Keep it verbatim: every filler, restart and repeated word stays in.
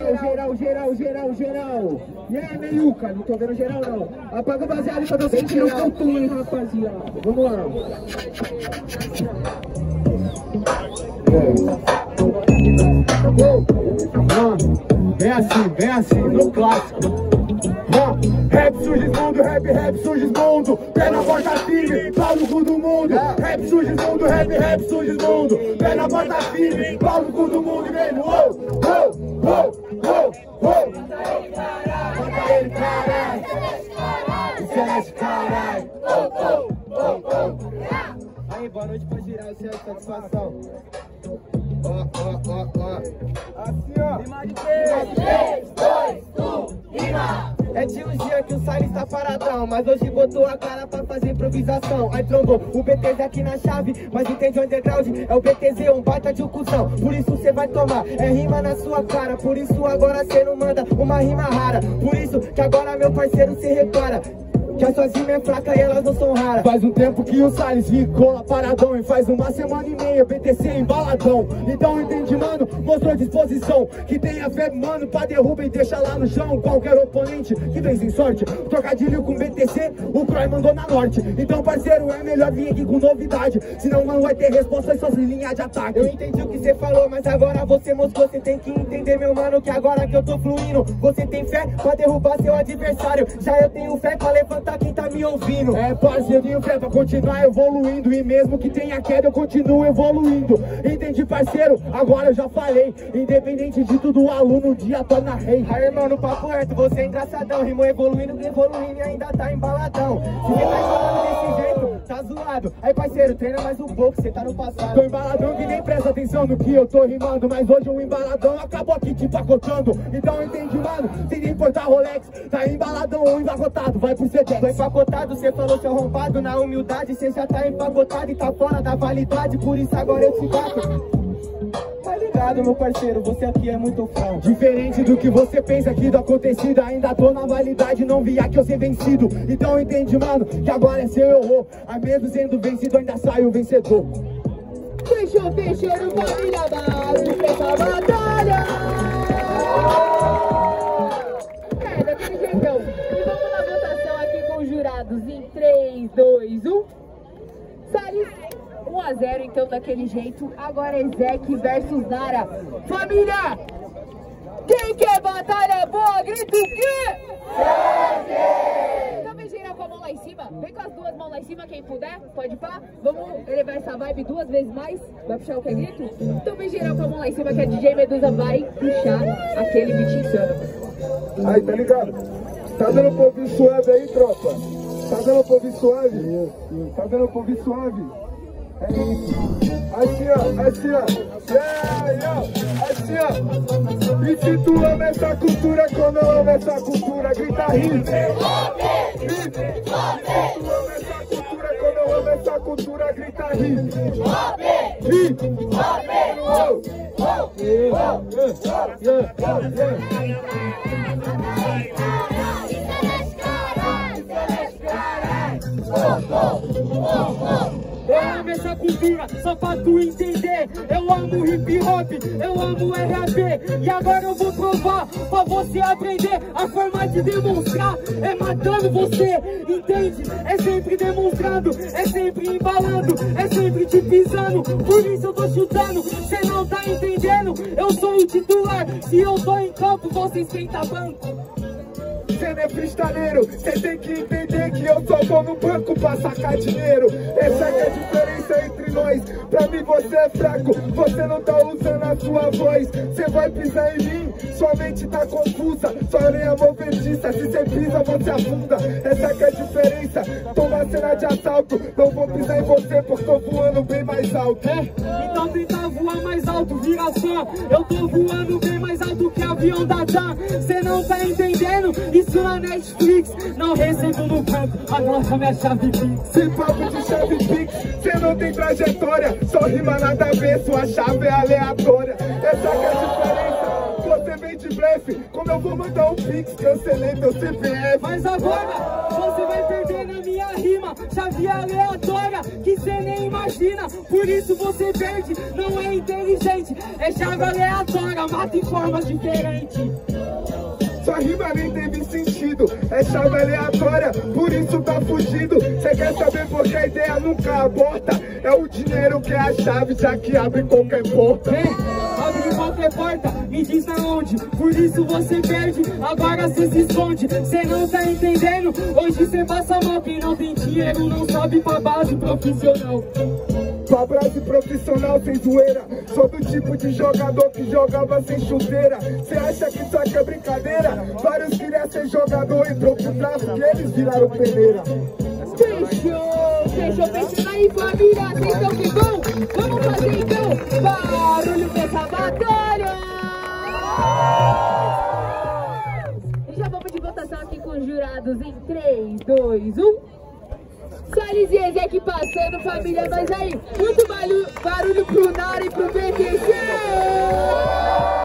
Geral, geral, geral, geral. E aí, meiuca? Não tô vendo geral, não. Apaga o baseado pra eu sentir no futuro, hein, rapaziada. Vamos lá. Vem assim, vem assim, no clássico. Rap Surgismundo, rap, rap Surgismundo. Pé na porta firme, pau no cu do mundo. Rap Surgismundo, rap, rap Surgismundo. Pé na porta firme, pau no cu do mundo. E mesmo, oh, oh, oh, oh, oh. Mata ele, caralho. Celeste, caralho. Oh, oh, oh, oh. Aí, boa noite pra geral, certo? Satisfação. Ó, ó, ó, ó. Assim, ó. Rima de três, dois, um, rima. É de um dia que o Salles tá paradão, mas hoje botou a cara pra fazer improvisação. Aí trombou o B T Z aqui na chave, mas entende o underground, é o B T Z, um baita de um cuzão. Por isso cê vai tomar, é rima na sua cara. Por isso agora cê não manda uma rima rara. Por isso que agora meu parceiro se repara que as suas rimas é fraca e elas não são raras. Faz um tempo que o Salles ficou lá paradão, e faz uma semana e meia B T C embaladão. Então entende, mano, mostrou disposição, que tem a fé, mano, pra derruba e deixa lá no chão qualquer oponente que vem sem sorte. Trocadilho com B T C, o Croy mandou na norte. Então parceiro, é melhor vir aqui com novidade, senão não vai ter resposta em suas linhas de ataque. Eu entendi o que você falou, mas agora você mostrou. Você tem que entender, meu mano, que agora que eu tô fluindo, você tem fé pra derrubar seu adversário, já eu tenho fé pra levantar quem tá me ouvindo. É, parceiro, tenho fé pra continuar evoluindo, e mesmo que tenha queda eu continuo evoluindo. Entendi, parceiro? Agora eu já falei, independente de tudo, o aluno um dia torna rei. Aí, irmão, no papo reto, você é engraçadão, rimou evoluindo, evoluindo e ainda tá embaladão. Se você tá falando desse jeito, tá zoado. Aí, parceiro, treina mais um pouco, você tá no passado. Tô embaladão que nem presta atenção no que eu tô rimando, mas hoje um embaladão acabou aqui te empacotando. Então entende, mano, sem importar Rolex, tá embaladão ou empacotado, vai pro C D. Tô empacotado, cê falou seu arrombado, na humildade cê já tá empacotado e tá fora da validade, por isso agora eu te bato. Tá ligado, meu parceiro, você aqui é muito fã. Diferente do que você pensa aqui do acontecido, ainda tô na validade, não vi aqui eu ser vencido. Então entende, mano, que agora é seu erro, a mesmo sendo vencido ainda sai o vencedor. Fechou, fechou, família, base, fecha a batalha. É, daquele jeitão. E vamos na votação aqui com os jurados em três, dois, um. Salles, um a zero, então daquele jeito. Agora é Zeke versus Nara. Família, quem quer batalha boa, grita o quê? Zeke! Então vem geral com a mão lá em cima. Vem com as duas mãos lá em cima, quem puder. Pode pá. Vamos elevar essa vibe duas vezes mais. Vai puxar o que é grito? Então vem geral com a mão lá em cima, que a D J Medusa vai puxar aquele beat insano. Aí, tá ligado? Tá dando pra ouvir suave aí, tropa? Tá dando pra ouvir suave? Tá dando pra ouvir suave? É isso. Assim, ó, assim, ó. Yeah, yeah. Assim, ó. E se tu ama essa cultura, quando eu amo essa cultura, grita hit. E se tu ama essa cultura, quando eu amo essa cultura, grita hit. Hit. Oh, oh, yeah, yeah, yeah. Eu amo essa cultura, só pra tu entender. Eu amo hip hop, eu amo R A P. E agora eu vou provar pra você aprender. A forma de demonstrar é matando você, entende? É sempre demonstrando, é sempre embalando, é sempre te pisando. Por isso eu tô chutando, cê não tá entendendo. Eu sou o titular, se eu tô em campo, você esquenta banco. Cê não é freestaleiro, cê tem que entender que eu só vou no banco pra sacar dinheiro. Essa é a diferença entre nós. Pra mim você é fraco, você não tá usando a sua voz. Cê vai pisar em mim, sua mente tá confusa, sua areia movediça, se cê pisa você afunda. Essa é a diferença, tô na cena de assalto, não vou pisar em você porque tô voando bem mais alto. É? Então tenta voar mais alto, vira só, eu tô voando bem mais alto que avião da TAM. Cê não tá entendendo? Isso na Netflix, não recebo no banco, agora minha chave Pix. Sem papo de chave Pix, cê não tem trajetória, só rima nada a ver, sua chave é aleatória. Essa é a diferença, você vem de blefe, como eu vou mandar um Pix, cancelei teu C P F. Mas agora, você vai perder na minha rima, uma chave aleatória que cê nem imagina. Por isso você perde, não é inteligente. É chave aleatória, mata em formas diferentes. Sua rima nem teve sentido, é chave aleatória, por isso tá fugido. Cê quer saber por que a ideia nunca aborta? É o dinheiro que é a chave, já que abre qualquer porta. É, abre qualquer porta, me diz na onde. Por isso você perde, agora cê se esconde. Cê não tá entendendo, hoje cê passa mal. Quem não tem dinheiro não sobe pra base profissional. Pra base profissional sem zoeira, sou do tipo de jogador que jogava sem chuteira. Cê acha que isso aqui é brincadeira? Vários queriam ser jogador, entrou pro tráfico e eles viraram peneira. Fechou, fechou, fechou aí, família. Vocês estão que bom? Vamos fazer então barulho pra essa batalha. E já vamos de votação aqui com os jurados em três, dois, um. Salles e Ezek passando, família, mas aí, muito barulho, barulho pro Nara e pro B